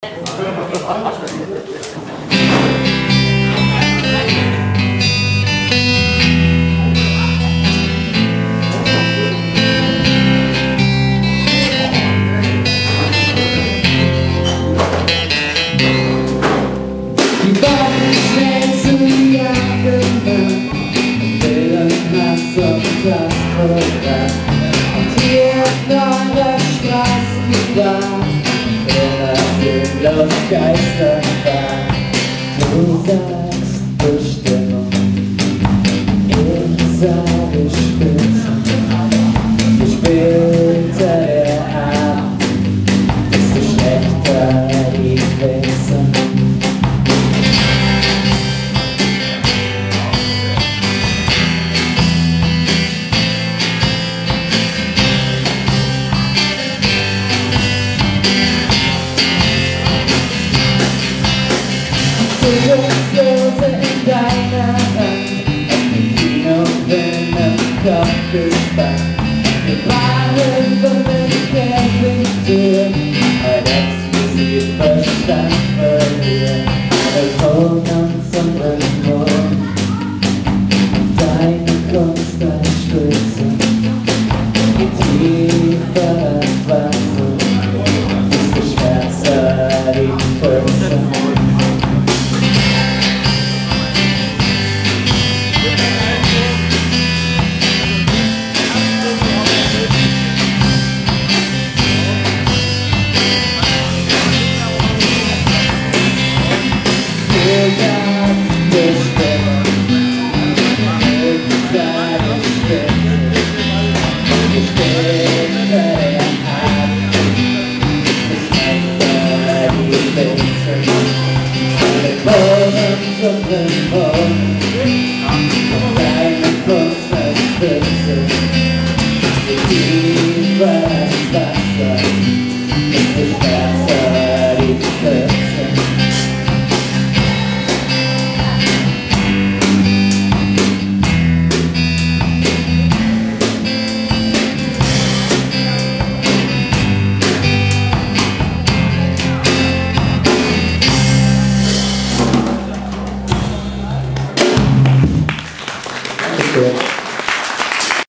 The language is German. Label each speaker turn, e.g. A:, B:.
A: Und hier an der Straßenbahn los Geisterbahn. Du sagst Bestimmung, ich sage Spitze. Ich bitte dir ab, desto schlechter die Witze. Lose in deiner Hand, auf dem Kinofilm im Kopf gespannt. Wir waren mit Campingtür, heute exklusiv Verstand verlieren. Wir holen uns unseren Mund, deine Kunst als Stütze. Je tiefer das Wasser, desto schwärzer die Pfütze. Oh,